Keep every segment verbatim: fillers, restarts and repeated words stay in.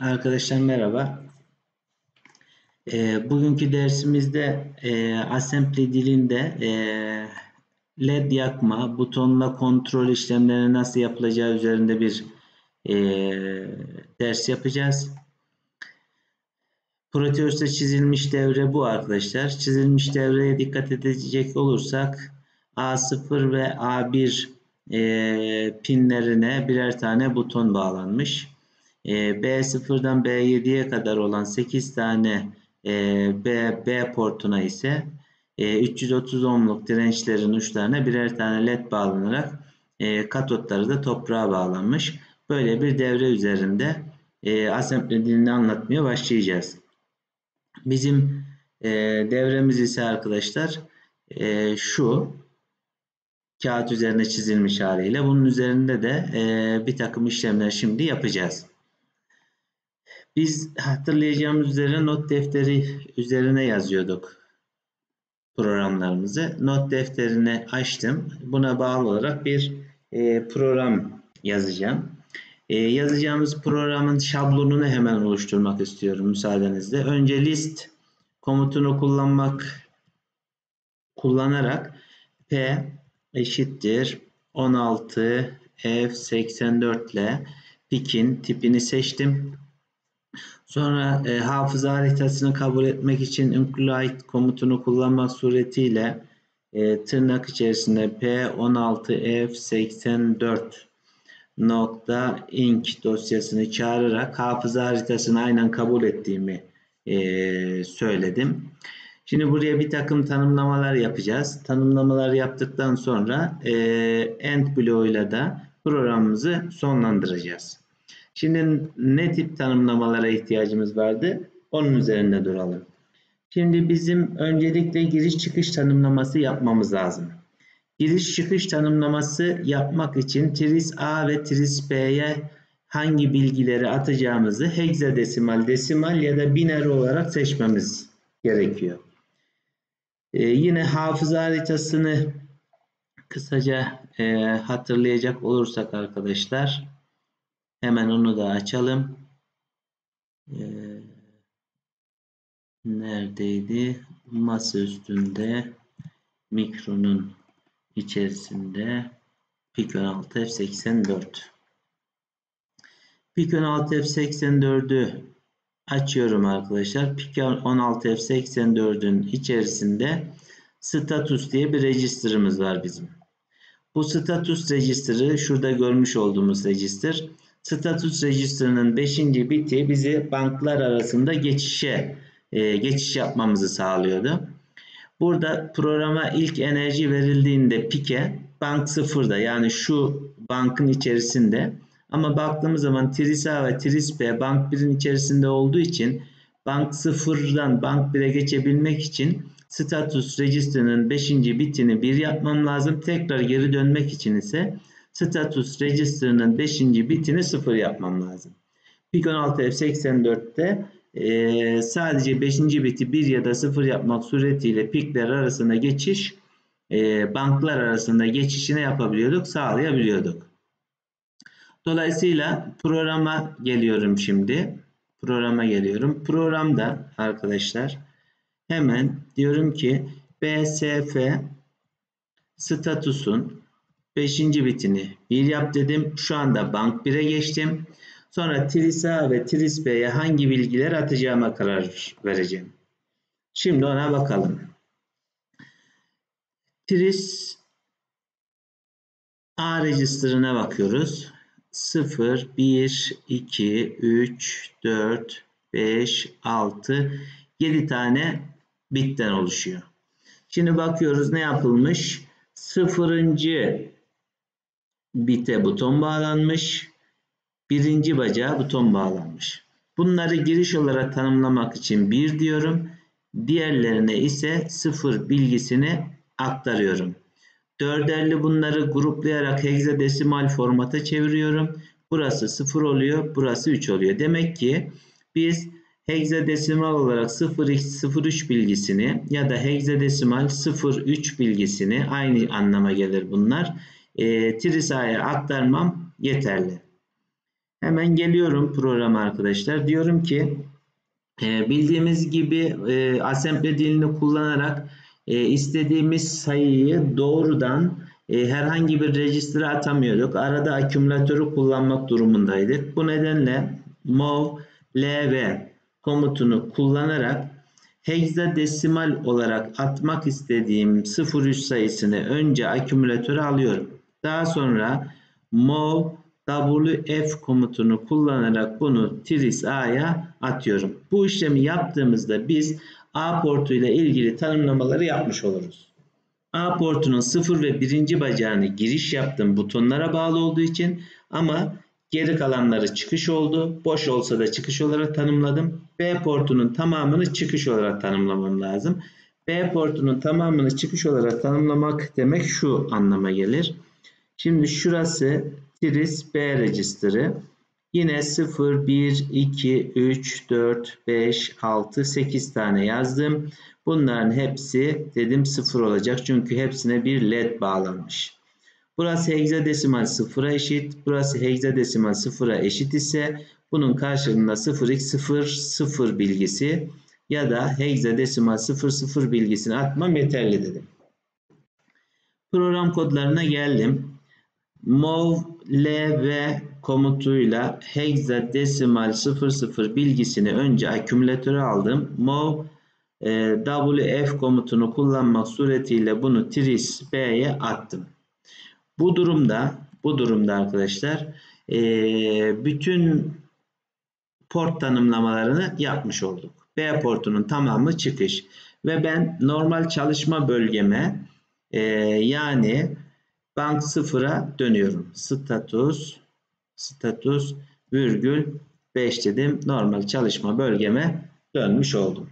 Arkadaşlar merhaba. E, bugünkü dersimizde e, assembly dilinde e, led yakma, butonla kontrol işlemleri nasıl yapılacağı üzerinde bir e, ders yapacağız. Proteus'ta çizilmiş devre bu arkadaşlar. Çizilmiş devreye dikkat edecek olursak A sıfır ve A bir e, pinlerine birer tane buton bağlanmış. E, B sıfırdan B yediye kadar olan sekiz tane e, B, B portuna ise e, üç yüz otuz ohmluk dirençlerin uçlarına birer tane led bağlanarak e, katotları da toprağa bağlanmış. Böyle bir devre üzerinde e, assembly dilini anlatmaya başlayacağız. Bizim e, devremiz ise arkadaşlar e, şu kağıt üzerine çizilmiş haliyle. Bunun üzerinde de e, bir takım işlemler şimdi yapacağız. Biz hatırlayacağımız üzere not defteri üzerine yazıyorduk programlarımızı. Not defterini açtım. Buna bağlı olarak bir e, program yazacağım. E, yazacağımız programın şablonunu hemen oluşturmak istiyorum müsaadenizle. Önce list komutunu kullanmak kullanarak P eşittir on altı F seksen dört ile pikin tipini seçtim. Sonra e, hafıza haritasını kabul etmek için include komutunu kullanmak suretiyle e, tırnak içerisinde P on altı F seksen dört nokta inc dosyasını çağırarak hafıza haritasını aynen kabul ettiğimi e, söyledim. Şimdi buraya bir takım tanımlamalar yapacağız. Tanımlamalar yaptıktan sonra e, end bloğuyla da programımızı sonlandıracağız. Şimdi ne tip tanımlamalara ihtiyacımız vardı? Onun üzerinde duralım. Şimdi bizim öncelikle giriş çıkış tanımlaması yapmamız lazım. Giriş çıkış tanımlaması yapmak için tris A ve tris B'ye hangi bilgileri atacağımızı hexadesimal, desimal ya da biner olarak seçmemiz gerekiyor. Ee, yine hafıza haritasını kısaca e, hatırlayacak olursak arkadaşlar hemen onu da açalım. Ee, neredeydi? Masa üstünde mikronun içerisinde pik on altı F seksen dört. pik on altı F seksen dördü açıyorum arkadaşlar. pik on altı F seksen dördün içerisinde status diye bir register'ımız var bizim. Bu status register'ı şurada görmüş olduğumuz register. Status register'ının beşinci biti bizi banklar arasında geçişe e, geçiş yapmamızı sağlıyordu. Burada programa ilk enerji verildiğinde pike bank sıfırda, yani şu bankın içerisinde, ama baktığımız zaman tris A ve tris B bank birin içerisinde olduğu için bank sıfırdan bank bire geçebilmek için status register'ının beşinci bitini bir yapmam lazım. Tekrar geri dönmek için ise status register'ının beşinci bitini sıfır yapmam lazım. pik on altı F seksen dörtte e, sadece beşinci biti bir ya da sıfır yapmak suretiyle pikler arasında geçiş, e, banklar arasında geçişini yapabiliyorduk, sağlayabiliyorduk. Dolayısıyla programa geliyorum şimdi. Programa geliyorum. Programda arkadaşlar hemen diyorum ki B S F statusun beşinci bitini bir yap dedim. Şu anda bank bire geçtim. Sonra tris A ve tris B'ye hangi bilgiler atacağıma karar vereceğim. Şimdi ona bakalım. Tris A register'ına bakıyoruz. sıfır, bir, iki, üç, dört, beş, altı, yedi tane bitten oluşuyor. Şimdi bakıyoruz ne yapılmış? sıfırıncı bite buton bağlanmış. Birinci bacağa buton bağlanmış. Bunları giriş olarak tanımlamak için bir diyorum. Diğerlerine ise sıfır bilgisini aktarıyorum. Dörderli bunları gruplayarak hexadesimal formata çeviriyorum. Burası sıfır oluyor. Burası üç oluyor. Demek ki biz hexadesimal olarak sıfır x sıfır üç bilgisini ya da hexadesimal sıfır üç bilgisini, aynı anlama gelir bunlar, e, tris A'ya aktarmam yeterli. Hemen geliyorum programa arkadaşlar. Diyorum ki e, bildiğimiz gibi e, assembly dilini kullanarak e, istediğimiz sayıyı doğrudan e, herhangi bir register'a atamıyorduk. Arada akümülatörü kullanmak durumundaydık. Bu nedenle mov lv komutunu kullanarak hexadesimal olarak atmak istediğim sıfır üç sayısını önce akümülatöre alıyorum. Daha sonra mov wf komutunu kullanarak bunu tris a'ya atıyorum. Bu işlemi yaptığımızda biz A portu ile ilgili tanımlamaları yapmış oluruz. A portunun sıfır ve birinci bacağını giriş yaptım butonlara bağlı olduğu için, ama geri kalanları çıkış oldu. Boş olsa da çıkış olarak tanımladım. B portunun tamamını çıkış olarak tanımlamam lazım. B portunun tamamını çıkış olarak tanımlamak demek şu anlama gelir. Şimdi şurası tris B register'ı. Yine sıfır, bir, iki, üç, dört, beş, altı, sekiz tane yazdım. Bunların hepsi dedim sıfır olacak. Çünkü hepsine bir led bağlanmış. Burası hexadesimal sıfıra eşit. Burası hexadesimal sıfıra eşit ise bunun karşılığında sıfır x sıfır sıfır bilgisi ya da hexadesimal sıfır sıfır bilgisini atmam yeterli dedim. Program kodlarına geldim. mov lv komutuyla hexadesimal sıfır sıfır bilgisini önce akümülatöre aldım. mov e, wf komutunu kullanmak suretiyle bunu tris b'ye attım. Bu durumda bu durumda arkadaşlar e, bütün port tanımlamalarını yapmış olduk. B portunun tamamı çıkış ve ben normal çalışma bölgeme e, yani bank sıfıra dönüyorum. Status status virgül beş dedim. Normal çalışma bölgeme dönmüş oldum.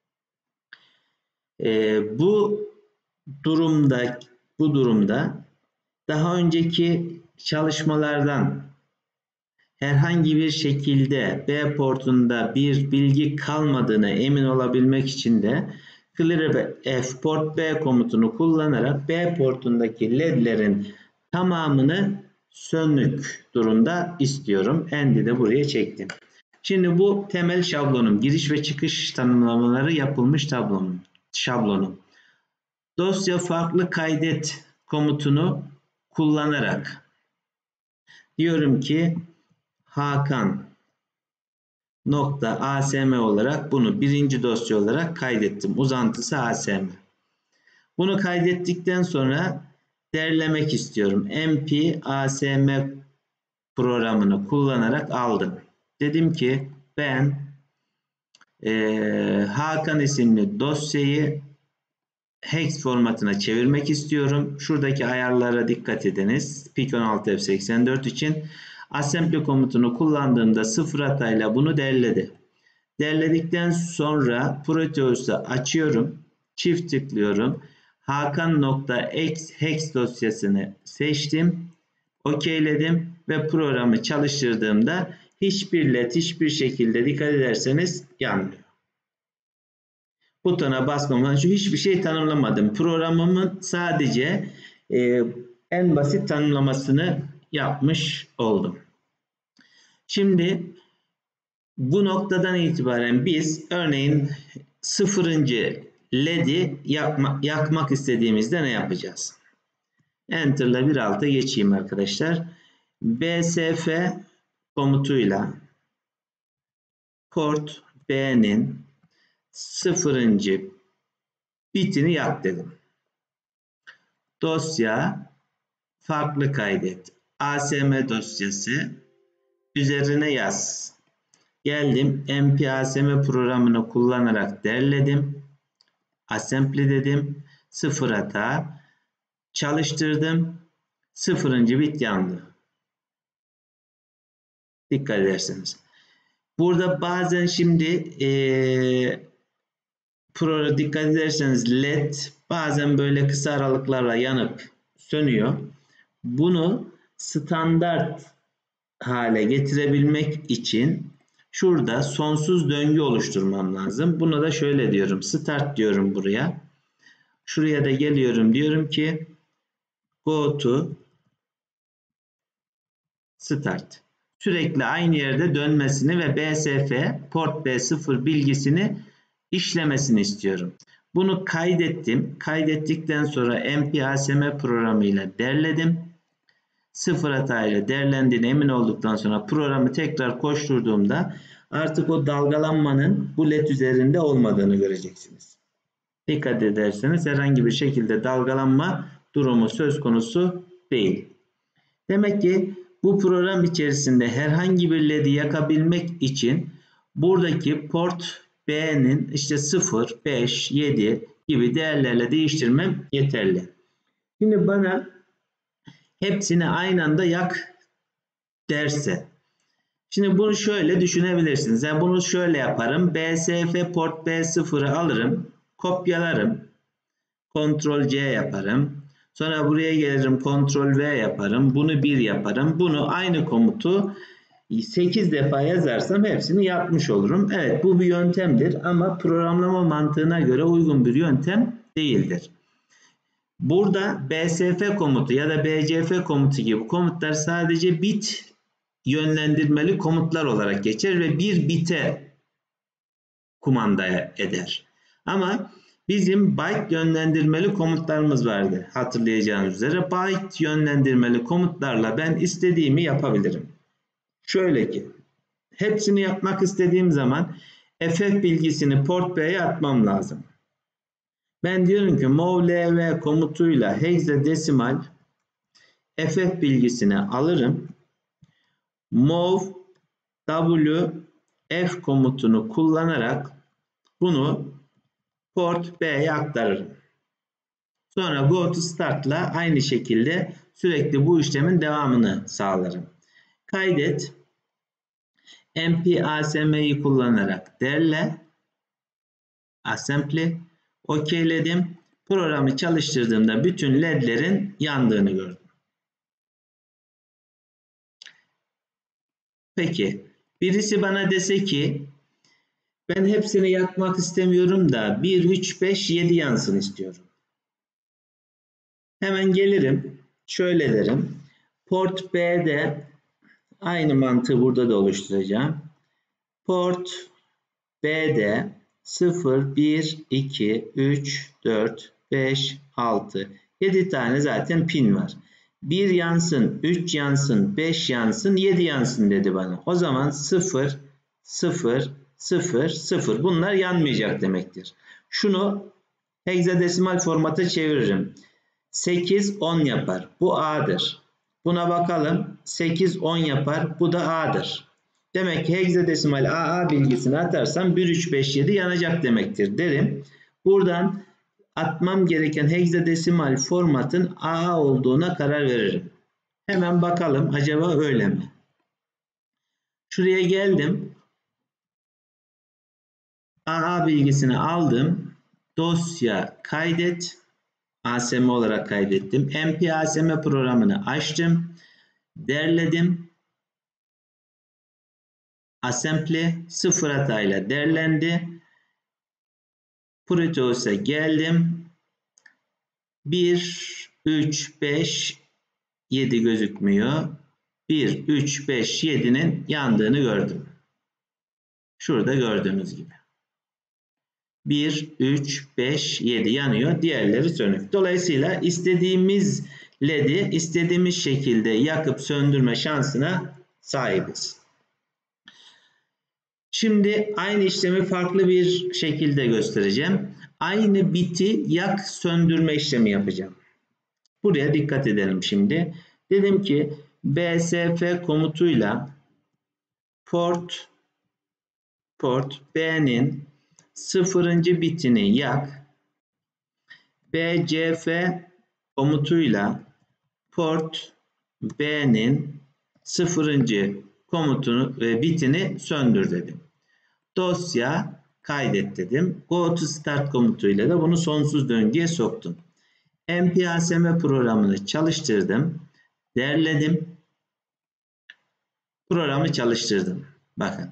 Ee, bu durumda bu durumda daha önceki çalışmalardan herhangi bir şekilde B portunda bir bilgi kalmadığına emin olabilmek için de clearf port B komutunu kullanarak B portundaki ledlerin tamamını sönük durumda istiyorum. End'i de buraya çektim. Şimdi bu temel şablonum. Giriş ve çıkış tanımlamaları yapılmış tablonum. Şablonum. Dosya farklı kaydet komutunu kullanarak diyorum ki Hakan nokta asm olarak bunu birinci dosya olarak kaydettim. Uzantısı asm. Bunu kaydettikten sonra derlemek istiyorum. mp asm programını kullanarak aldım. Dedim ki ben e, Hakan isimli dosyayı hex formatına çevirmek istiyorum. Şuradaki ayarlara dikkat ediniz. pik on altı f seksen dört için assembly komutunu kullandığımda sıfır hatayla bunu derledi. Derledikten sonra Proteus'u açıyorum. Çift tıklıyorum. Hakan.x hex dosyasını seçtim. Okeyledim ve programı çalıştırdığımda hiçbir led hiçbir şekilde dikkat ederseniz yanmıyor. Butona basmamdan şu hiçbir şey tanımlamadım. Programımın sadece e, en basit tanımlamasını yapmış oldum. Şimdi bu noktadan itibaren biz örneğin sıfırıncı led'i yakma, yakmak istediğimizde ne yapacağız? Enter'la bir alta geçeyim arkadaşlar. bsf komutuyla port B'nin sıfırıncı bitini yak dedim. Dosya farklı kaydet. asm dosyası üzerine yaz. Geldim mpasm programını kullanarak derledim. Assembly dedim. Sıfır hata. Çalıştırdım. Sıfırıncı bit yandı. Dikkat ederseniz. Burada bazen şimdi ee, pro dikkat ederseniz led bazen böyle kısa aralıklarla yanıp sönüyor. Bunu standart hale getirebilmek için şurada sonsuz döngü oluşturmam lazım. Buna da şöyle diyorum. Start diyorum buraya. Şuraya da geliyorum. Diyorum ki go to start. sürekli aynı yerde dönmesini ve B S F port B sıfır bilgisini işlemesini istiyorum. Bunu kaydettim. Kaydettikten sonra M P A S M programıyla derledim. Sıfır hatayla derlendiğine emin olduktan sonra programı tekrar koşturduğumda artık o dalgalanmanın bu led üzerinde olmadığını göreceksiniz. Dikkat ederseniz herhangi bir şekilde dalgalanma durumu söz konusu değil. Demek ki bu program içerisinde herhangi bir led'i yakabilmek için buradaki port B'nin işte sıfır, beş, yedi gibi değerlerle değiştirmem yeterli. Şimdi bana hepsini aynı anda yak derse. Şimdi bunu şöyle düşünebilirsiniz. Yani bunu şöyle yaparım. B S F port B sıfır'ı alırım. Kopyalarım. Ctrl C yaparım. Sonra buraya gelirim. Ctrl V yaparım. Bunu bir yaparım. Bunu aynı komutu sekiz defa yazarsam hepsini yapmış olurum. Evet, bu bir yöntemdir ama programlama mantığına göre uygun bir yöntem değildir. Burada B S F komutu ya da B C F komutu gibi komutlar sadece bit yönlendirmeli komutlar olarak geçer ve bir bite kumanda eder. Ama bizim byte yönlendirmeli komutlarımız vardı hatırlayacağınız üzere. Byte yönlendirmeli komutlarla ben istediğimi yapabilirim. Şöyle ki hepsini yapmak istediğim zaman F F bilgisini port B'ye atmam lazım. Ben diyorum ki mov L V komutuyla hexadesimal F F bilgisini alırım. Mov W F komutunu kullanarak bunu port B'ye aktarırım. Sonra go to start'la aynı şekilde sürekli bu işlemin devamını sağlarım. Kaydet. M P A S M'yi kullanarak derle. Assembly. Okeyledim. Programı çalıştırdığımda bütün ledlerin yandığını gördüm. Peki birisi bana dese ki ben hepsini yakmak istemiyorum da bir, üç, beş, yedi yansın istiyorum. Hemen gelirim. Şöyle derim. Port B'de aynı mantığı burada da oluşturacağım. Port B'de sıfır, bir, iki, üç, dört, beş, altı, yedi tane zaten pin var. bir yansın, üç yansın, beş yansın, yedi yansın dedi bana. O zaman sıfır, sıfır, sıfır, sıfır. Bunlar yanmayacak demektir. Şunu hexadesimal formata çeviririm. sekiz, on yapar. Bu A'dır. Buna bakalım. sekiz, on yapar. Bu da A'dır. Demek ki hexadesimal A A bilgisini atarsam bir, üç, beş, yedi yanacak demektir derim. Buradan atmam gereken hexadesimal formatın A A olduğuna karar veririm. Hemen bakalım acaba öyle mi? Şuraya geldim. A A bilgisini aldım. Dosya kaydet. A S M olarak kaydettim. M P A S M programını açtım. Derledim. Assembly sıfır hatayla derlendi. Proteus'a geldim. bir, üç, beş, yedi gözükmüyor. bir, üç, beş, yedi'nin yandığını gördüm. Şurada gördüğünüz gibi. bir, üç, beş, yedi yanıyor. Diğerleri sönük. Dolayısıyla istediğimiz led'i istediğimiz şekilde yakıp söndürme şansına sahibiz. Şimdi aynı işlemi farklı bir şekilde göstereceğim. Aynı biti yak söndürme işlemi yapacağım. Buraya dikkat edelim şimdi. Dedim ki B S F komutuyla port port B'nin sıfırıncı bitini yak. B C F komutuyla port B'nin sıfırıncı komutunu ve bitini söndür dedim. Dosya kaydet dedim. Go to start komutuyla da bunu sonsuz döngüye soktum. M P A S M programını çalıştırdım. Derledim. Programı çalıştırdım. Bakın.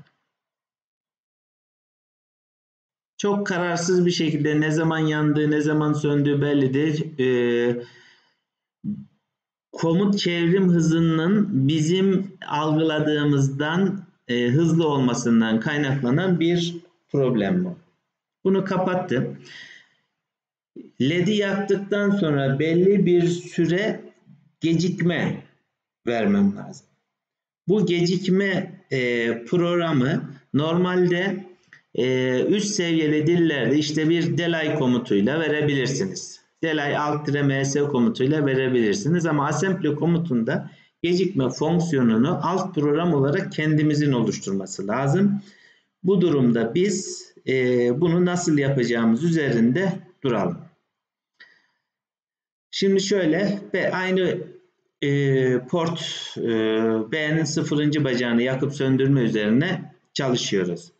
Çok kararsız bir şekilde ne zaman yandığı, ne zaman söndüğü belli değil. Ee, komut çevrim hızının bizim algıladığımızdan e, hızlı olmasından kaynaklanan bir problem bu. Bunu kapattım. L E D'i yaktıktan sonra belli bir süre gecikme vermem lazım. Bu gecikme e, programı normalde e, üst seviyeli dillerde işte bir delay komutuyla verebilirsiniz. Delay alt ms komutuyla verebilirsiniz ama assembly komutunda gecikme fonksiyonunu alt program olarak kendimizin oluşturması lazım. Bu durumda biz e, bunu nasıl yapacağımız üzerinde duralım. Şimdi şöyle aynı e, port e, B'nin sıfırıncı bacağını yakıp söndürme üzerine çalışıyoruz.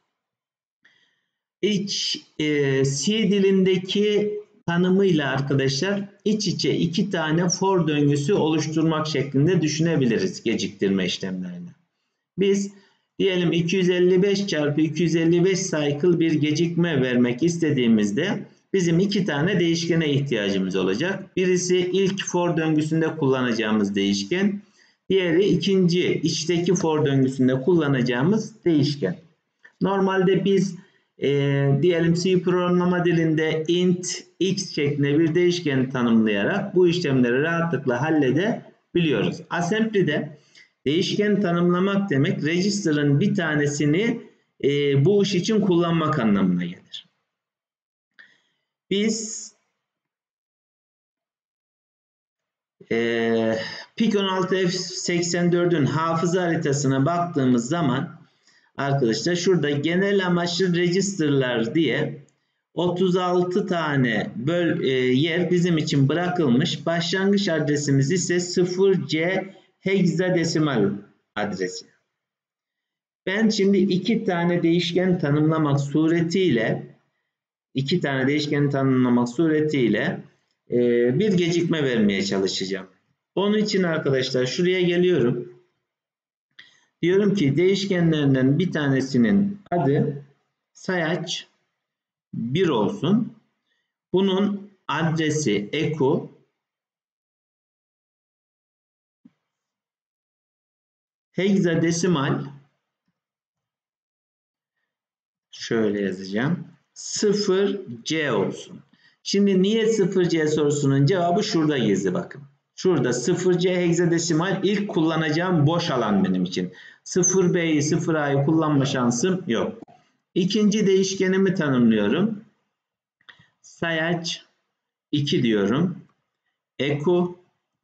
İç e, C dilindeki tanımıyla arkadaşlar iç içe iki tane for döngüsü oluşturmak şeklinde düşünebiliriz geciktirme işlemlerini. Biz diyelim iki yüz elli beş çarpı iki yüz elli beş cycle bir gecikme vermek istediğimizde bizim iki tane değişkene ihtiyacımız olacak. Birisi ilk for döngüsünde kullanacağımız değişken. Diğeri ikinci içteki for döngüsünde kullanacağımız değişken. Normalde biz e, diyelim C programlama dilinde int x şeklinde bir değişken tanımlayarak bu işlemleri rahatlıkla halledebiliyoruz. Assembly'de değişken tanımlamak demek register'ın bir tanesini e, bu iş için kullanmak anlamına gelir. Biz e, P I C on altı F seksen dört'ün hafıza haritasına baktığımız zaman arkadaşlar şurada genel amaçlı register'lar diye otuz altı tane böl, e, yer bizim için bırakılmış. Başlangıç adresimiz ise sıfır C hexadesimal adresi. Ben şimdi iki tane değişken tanımlamak suretiyle iki tane değişken tanımlamak suretiyle e, bir gecikme vermeye çalışacağım. Onun için arkadaşlar şuraya geliyorum. Diyorum ki değişkenlerinden bir tanesinin adı sayaç bir olsun. Bunun adresi echo hexadesimal şöyle yazacağım. sıfır C olsun. Şimdi niye sıfır C sorusunun cevabı şurada gizli bakın. Şurada sıfır C hexadesimal ilk kullanacağım boş alan benim için. sıfır B'yi sıfır A'yı kullanma şansım yok. İkinci değişkenimi tanımlıyorum. Sayaç iki diyorum. Echo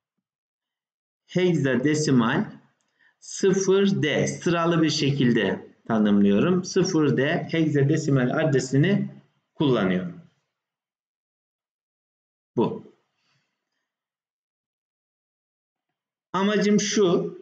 hexadesimal sıfır D sıralı bir şekilde tanımlıyorum. sıfır D hexadesimal adresini kullanıyorum. Bu. Amacım şu.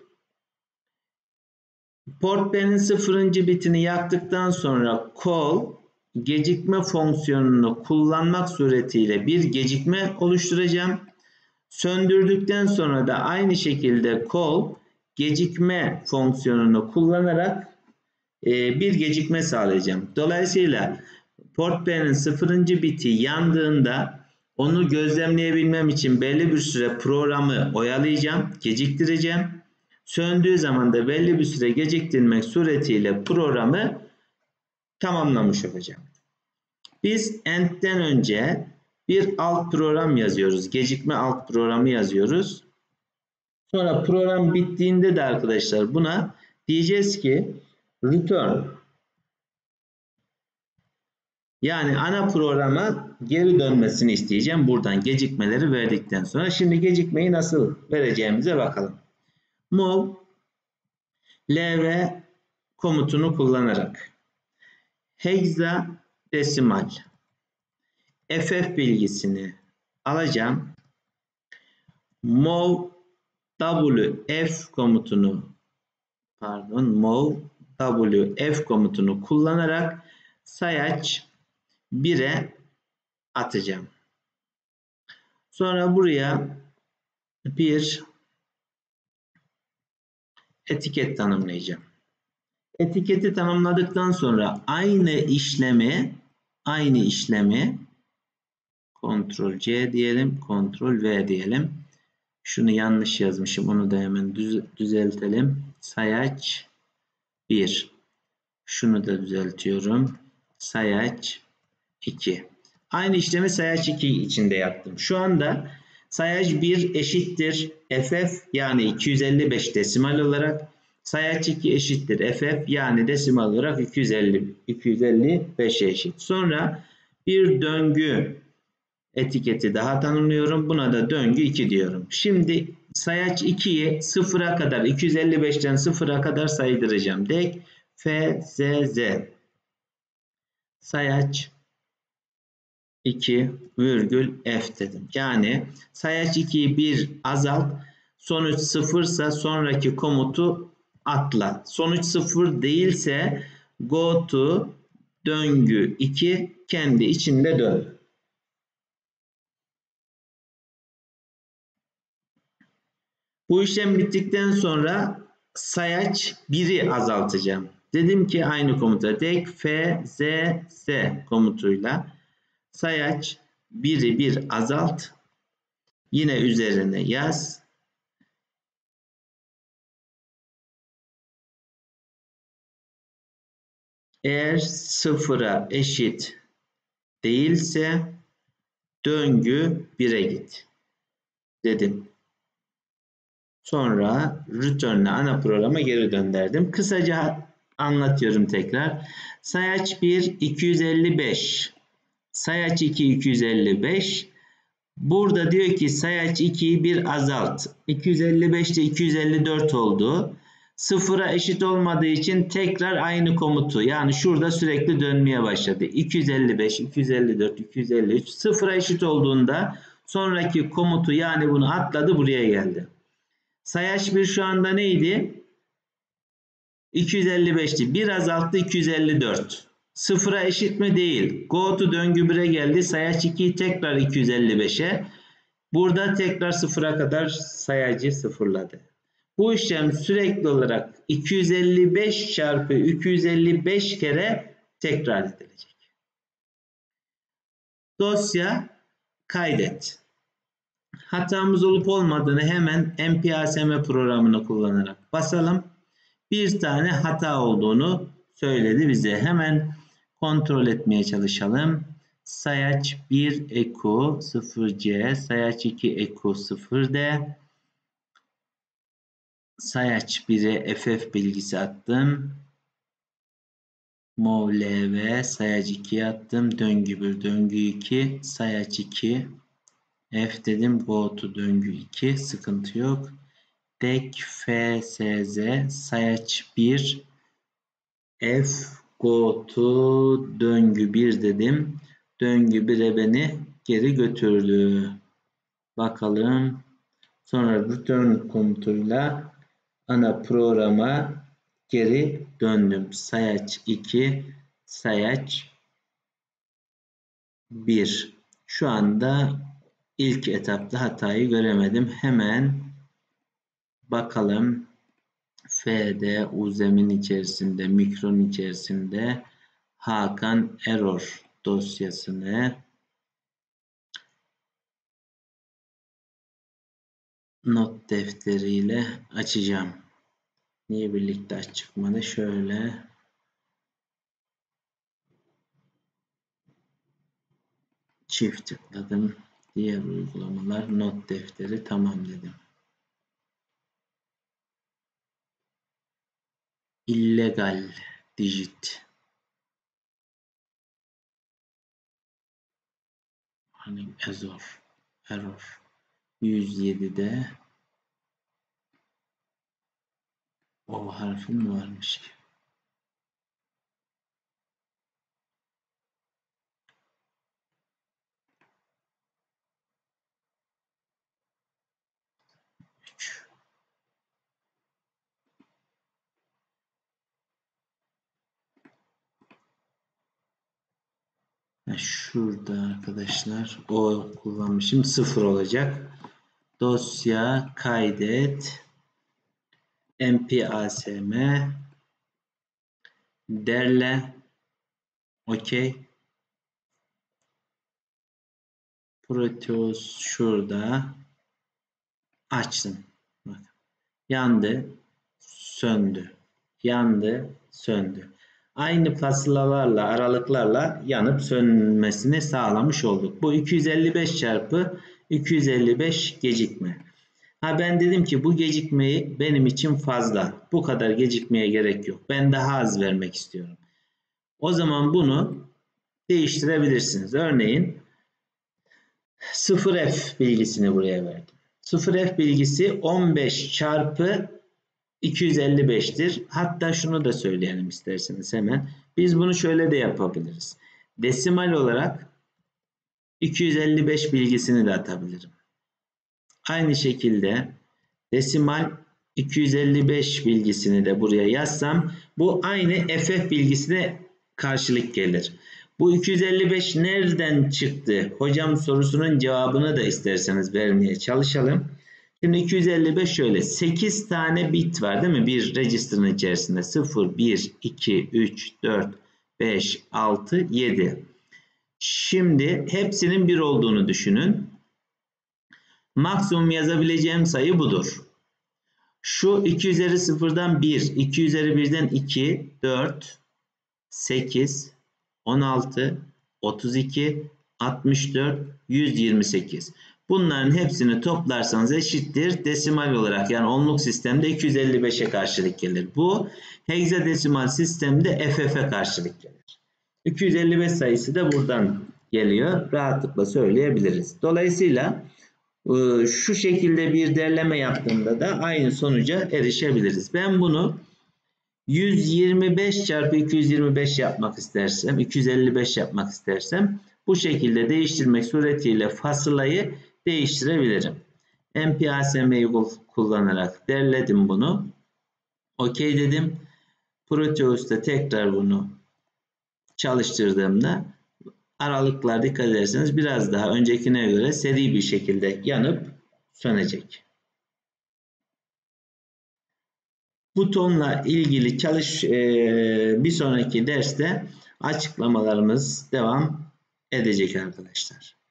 Port B'nin sıfırıncı bitini yaktıktan sonra call gecikme fonksiyonunu kullanmak suretiyle bir gecikme oluşturacağım. Söndürdükten sonra da aynı şekilde call gecikme fonksiyonunu kullanarak e, bir gecikme sağlayacağım. Dolayısıyla Port B'nin sıfırıncı biti yandığında onu gözlemleyebilmem için belli bir süre programı oyalayacağım, geciktireceğim. Söndüğü zaman da belli bir süre geciktirmek suretiyle programı tamamlamış olacağım. Biz end'den önce bir alt program yazıyoruz. Gecikme alt programı yazıyoruz. Sonra program bittiğinde de arkadaşlar buna diyeceğiz ki return, yani ana programa geri dönmesini isteyeceğim. Buradan gecikmeleri verdikten sonra. Şimdi gecikmeyi nasıl vereceğimize bakalım. Move lv komutunu kullanarak hexadesimal ff bilgisini alacağım. Move wf komutunu pardon move wf komutunu kullanarak sayaç bire atacağım. Sonra buraya bir etiket tanımlayacağım. Etiketi tanımladıktan sonra aynı işlemi aynı işlemi Ctrl C diyelim, Ctrl V diyelim. Şunu yanlış yazmışım. Onu da hemen düz düzeltelim. Sayaç bir. Şunu da düzeltiyorum. Sayaç iki. Aynı işlemi sayaç iki içinde yaptım. Şu anda sayaç bir eşittir F F yani iki yüz elli beş desimal olarak. Sayaç iki eşittir F F yani desimal olarak iki yüz elli, iki yüz elli beşe eşit. Sonra bir döngü etiketi daha tanımlıyorum. Buna da döngü iki diyorum. Şimdi sayaç ikiyi sıfıra kadar iki yüz elli beşten sıfıra kadar saydıracağım. Dek F, Z, Z. Sayaç iki virgül F dedim. Yani sayaç ikiyi bir azalt. Sonuç sıfırsa sonraki komutu atla. Sonuç sıfır değilse go to döngü iki kendi içinde dön. Bu işlem bittikten sonra sayaç biri azaltacağım. Dedim ki aynı komuta dek F, Z, Z komutuyla sayaç biri bir azalt. Yine üzerine yaz. Eğer sıfıra eşit değilse döngü bire git dedim. Sonra return'le ana programa geri döndürdüm. Kısaca anlatıyorum tekrar. Sayaç bir iki yüz elli beş. Sayaç iki iki yüz elli beş. Burada diyor ki sayaç ikiyi bir azalt. iki yüz elli beşte iki yüz elli dört oldu. Sıfıra eşit olmadığı için tekrar aynı komutu yani şurada sürekli dönmeye başladı. iki yüz elli beş, iki yüz elli dört, iki yüz elli üç sıfıra eşit olduğunda sonraki komutu yani bunu atladı buraya geldi. Sayaç bir şu anda neydi? iki yüz elli beşti. bir azalttı iki yüz elli dört. Sıfıra eşit mi? Değil. Go to döngü bire geldi. Sayaç ikiyi tekrar iki yüz elli beşe. Burada tekrar sıfıra kadar sayacı sıfırladı. Bu işlem sürekli olarak iki yüz elli beş çarpı iki yüz elli beş kere tekrar edilecek. Dosya kaydet. Hatamız olup olmadığını hemen M P A S M programını kullanarak basalım. Bir tane hata olduğunu söyledi bize. Hemen kontrol etmeye çalışalım. Sayaç bir eku sıfır C, sayaç iki eku sıfır D. Sayaç bire F F bilgisi attım. Mov L V sayaç ikiye attım. Döngü bir, döngü iki, sayaç iki. F dedim. Go to döngü iki. Sıkıntı yok. Dek F S Z sayaç bir. F go to döngü bir dedim. Döngü bire beni geri götürdü. Bakalım. Sonra return komutuyla ana programa geri döndüm. Sayaç iki, sayaç bir. Şu anda ilk etapta hatayı göremedim. Hemen bakalım. F'de uzemin içerisinde, mikron içerisinde Hakan error dosyasını not defteriyle açacağım. Niye birlikte aç çıkmadı? Şöyle çift tıkladım. Diğer uygulamalar not defteri tamam dedim. illegal digit. Hani error. Error. yüz yedide o harfi mi varmış ki? üç. Şurada arkadaşlar o kullanmışım. Sıfır olacak. Dosya kaydet. M P A S M derle. OK. Proteus şurada. açtım. Bak. Yandı, söndü. Yandı, söndü. Aynı fasılalarla, aralıklarla yanıp sönmesini sağlamış olduk. Bu iki yüz elli beş çarpı iki yüz elli beş gecikme. Ha ben dedim ki bu gecikmeyi benim için fazla. Bu kadar gecikmeye gerek yok. Ben daha az vermek istiyorum. O zaman bunu değiştirebilirsiniz. Örneğin sıfır F bilgisini buraya verdim. sıfır F bilgisi on beş çarpı iki yüz elli beş'tir. Hatta şunu da söyleyelim isterseniz hemen. Biz bunu şöyle de yapabiliriz. Desimal olarak iki yüz elli beş bilgisini de atabilirim. Aynı şekilde desimal iki yüz elli beş bilgisini de buraya yazsam bu aynı F F bilgisine karşılık gelir. Bu iki yüz elli beş nereden çıktı? Hocam sorusunun cevabını da isterseniz vermeye çalışalım. Şimdi iki yüz elli beş şöyle sekiz tane bit var değil mi? Bir register'ın içerisinde sıfır, bir, iki, üç, dört, beş, altı, yedi. Şimdi hepsinin bir olduğunu düşünün. Maksimum yazabileceğim sayı budur. Şu iki üzeri sıfırdan bir, iki üzeri birden iki, dört, sekiz, on altı, otuz iki, altmış dört, yüz yirmi sekiz. Bunların hepsini toplarsanız eşittir. Desimal olarak yani onluk sistemde iki yüz elli beş'e karşılık gelir. Bu hexadesimal sistemde F F'e karşılık gelir. iki yüz elli beş sayısı da buradan geliyor. Rahatlıkla söyleyebiliriz. Dolayısıyla şu şekilde bir derleme yaptığımda da aynı sonuca erişebiliriz. Ben bunu yüz yirmi beş çarpı iki yüz yirmi beş yapmak istersem, iki yüz elli beş yapmak istersem bu şekilde değiştirmek suretiyle fasılayı değiştirebilirim. M P A S M'yi kullanarak derledim bunu. OK dedim. Proteus'ta tekrar bunu çalıştırdığımda aralıklar dikkat ederseniz biraz daha öncekine göre seri bir şekilde yanıp sönecek. Butonla ilgili çalış e, bir sonraki derste açıklamalarımız devam edecek arkadaşlar.